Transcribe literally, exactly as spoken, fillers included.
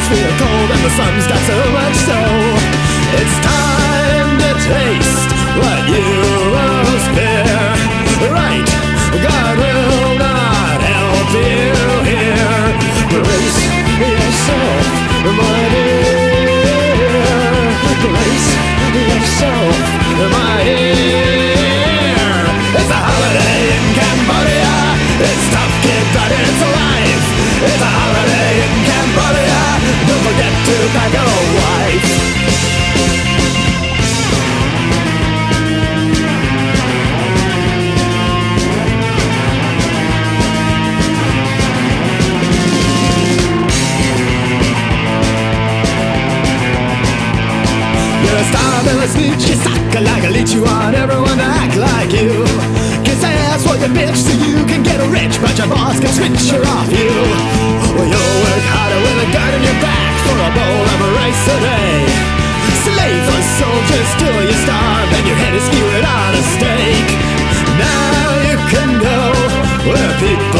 feel cold and the sun's got so much so it's time to taste what you most fear. Right, God will not help you here. Brace yourself, my dear. Brace yourself, my dear. It's a holiday in Cambodia. It's tough, kid, but it's alive. It's a holiday in Cambodia. Don't forget to pack a wife. You're a star-belly snitch, you suck like a leech. You want everyone to act like you. Kiss ass for your bitch so you can get rich, but your boss can switch her off you. Well, you'll work harder with a gun in your back for a bowl of rice a day. Slave or soldier, still you starve, and your head is skewered on a stake. Now you can go where people